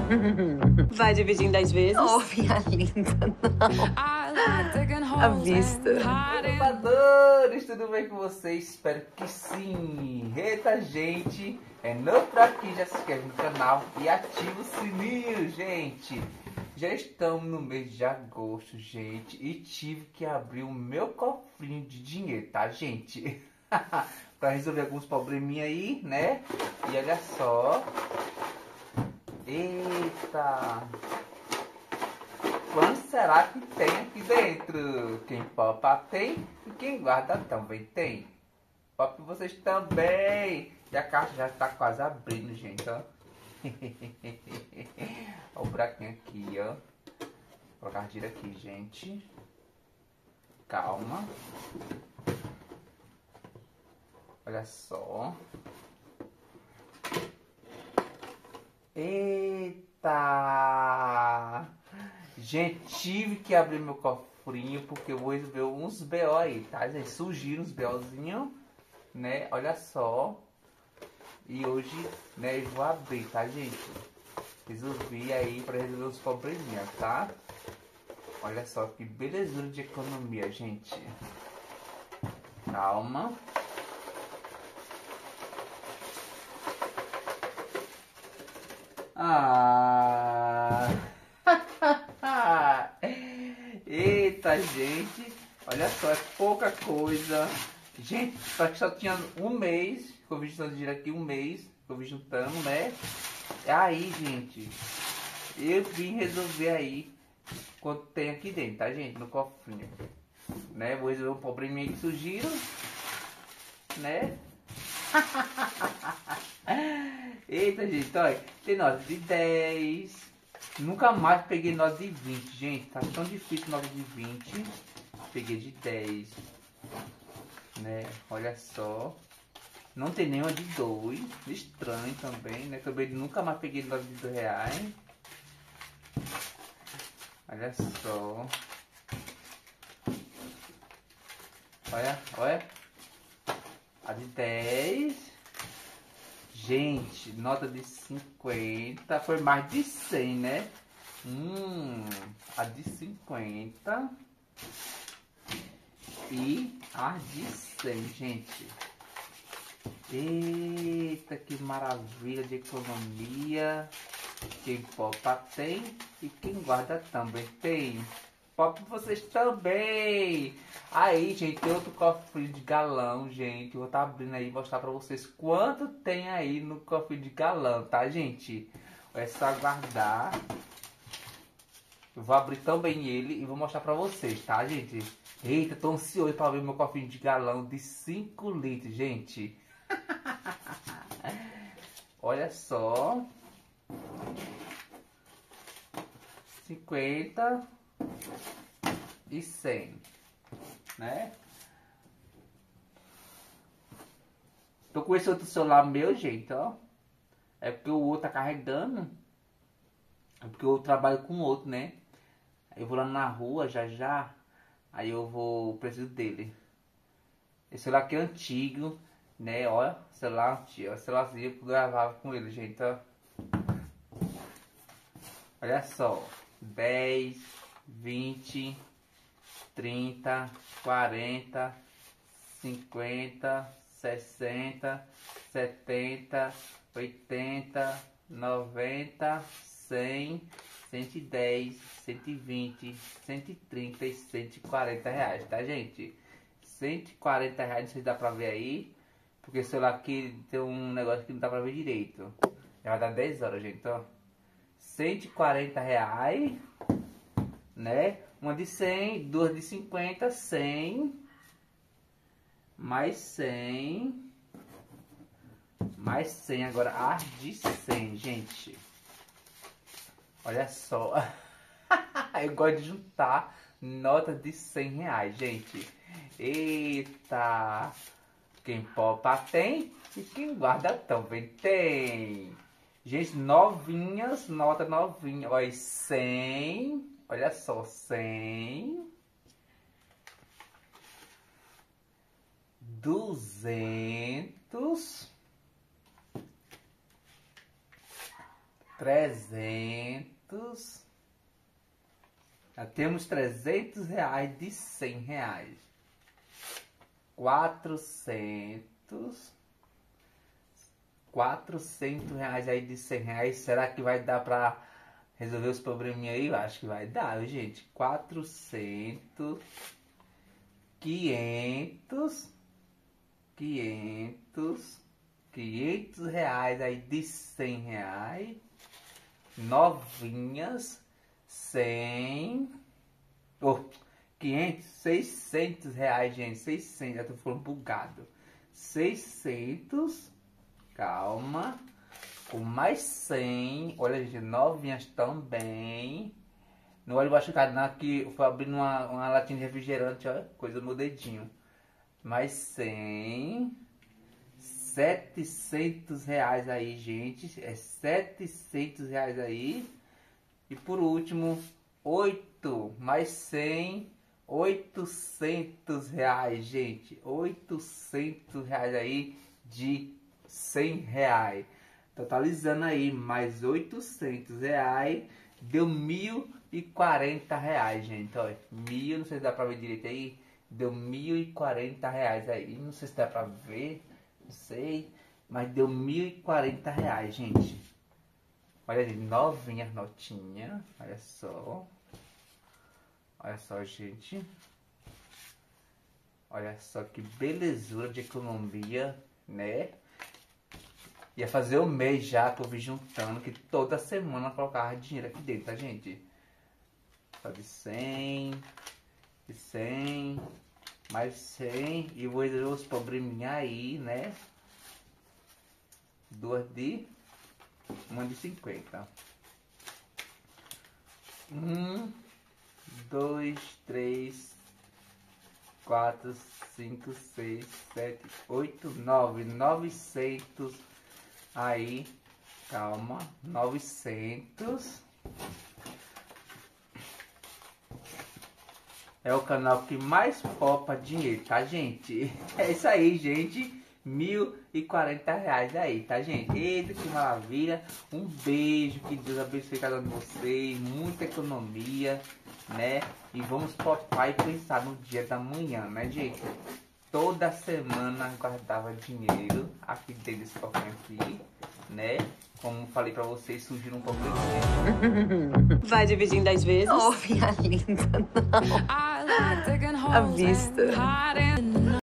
Vai dividir em 10 vezes? Oh, minha linda, não. À vista. Oi, babadores, tudo bem com vocês? Espero que sim. Eita, gente, é novo por aqui, já se inscreve no canal e ativa o sininho, gente. Já estamos no mês de agosto, gente, e tive que abrir o meu cofrinho de dinheiro, tá, gente? Pra resolver alguns probleminha aí, né? E olha só. Eita! Quanto será que tem aqui dentro? Quem popa tem e quem guarda também tem. Popa vocês também. E a caixa já está quase abrindo, gente, ó. Olha o buraquinho aqui, ó. Vou colocar gira aqui, gente. Calma. Olha só. Eita! Gente, tive que abrir meu cofrinho porque eu vou resolver uns BO aí, tá, gente? Surgiram uns BOzinhos, né? Olha só. E hoje, né, eu vou abrir, tá, gente? Resolvi aí pra resolver uns probleminhas, tá? Olha só que belezura de economia, gente. Calma. Ah! Eita, gente. Olha só, é pouca coisa. Gente, só que só tinha um mês. Que eu vi juntando dinheiro aqui, um mês. Que eu vi juntando, né? Aí, gente, eu vim resolver aí quanto tem aqui dentro, tá, gente? No cofrinho. Né? Vou resolver um probleminha que surgiram. Né? Eita, gente, olha. Tem nota de 10. Nunca mais peguei nota de 20, gente. Tá tão difícil nota de 20. Peguei de 10. Né? Olha só. Não tem nenhuma de 2. Estranho também, né? Também nunca mais peguei nota de 2 reais. Olha só. Olha, olha. A de 10. Gente, nota de 50. Foi mais de 100, né? A de 50. E a de 100, gente. Eita, que maravilha de economia. Quem poupa tem e quem guarda também tem. Poupa vocês também. Aí, gente, tem outro cofrinho de galão, gente. Eu vou estar abrindo aí e mostrar pra vocês quanto tem aí no cofrinho de galão, tá, gente? É só aguardar. Eu vou abrir também ele e vou mostrar pra vocês, tá, gente? Eita, tô ansioso pra abrir meu cofrinho de galão de 5 litros, gente. Olha só. 50 e 100, né? Tô com esse outro celular meu, gente, ó. É porque o outro tá carregando. É porque eu trabalho com o outro, né? Eu vou lá na rua já já. Aí eu vou, preciso dele. Esse celular aqui é antigo, né? Olha, celular antigo. Celularzinho que eu gravava com ele, gente, ó. Olha só. 10, 20, 30, 40, 50, 60, 70, 80, 90, 100, 110, 120, 130 e 140 reais, tá, gente? 140 reais, não sei se dá pra ver aí, porque o celular aqui tem um negócio que não dá pra ver direito. Já vai dar 10 horas, gente, ó. 140 reais, né? Uma de 100, duas de 50, 100, mais 100, mais 100, agora as de 100, gente. Olha só. Eu gosto de juntar notas de 100 reais, gente. Eita! Quem poupa tem e quem guarda também tem. Gente, novinhas, nota novinha. Olha, 100. Olha só, 100. 200. 300. Já temos R$300 de R$100. 400 reais aí de R$100. Será que vai dar pra resolver os probleminha aí? Eu acho que vai dar, gente. 400, 500 reais aí de R$100. Novinhas, 100, 500, 600 reais, gente. 600, já tô falando bugado. 600, calma. Com mais 100, olha, gente, novinhas também. No olho baixo aqui, eu fui abrindo uma latinha de refrigerante, ó, coisa no meu dedinho. Mais 100, 700 reais aí, gente. É 700 reais aí. E por último, 8 mais 100, 800 reais, gente. 800 reais aí de R$100. Totalizando aí mais 800 reais, deu R$1.040, gente. Olha, não sei se dá pra ver direito aí. Deu R$1.040 aí. Não sei se dá pra ver, não sei. Mas deu R$1.040, gente. Olha ali, novinha notinha. Olha só. Olha só, gente. Olha só que belezura de economia, né? Ia fazer um mês já que eu vi juntando, que toda semana eu colocava dinheiro aqui dentro, tá, gente? Só de 100, de 100, mais 100. E vou resolver os probleminha aí, né? Uma de 50. 1, 2, 3, 4, 5, 6, 7, 8, 9. 900 aí, calma, 900. É o canal que mais poupa dinheiro, tá, gente? É isso aí, gente. R$1.040 aí, tá, gente? Eita, que maravilha. Um beijo, que Deus abençoe cada um de vocês. Muita economia, né? E vamos poupar e pensar no dia da manhã, né, gente? Toda semana guardava dinheiro aqui dentro desse cofrinho aqui, né? Como falei pra vocês, surgiram um pouco de dinheiro. Vai dividindo 10 vezes? Oh, minha linda, não. I like digging À holes vista. and hiding.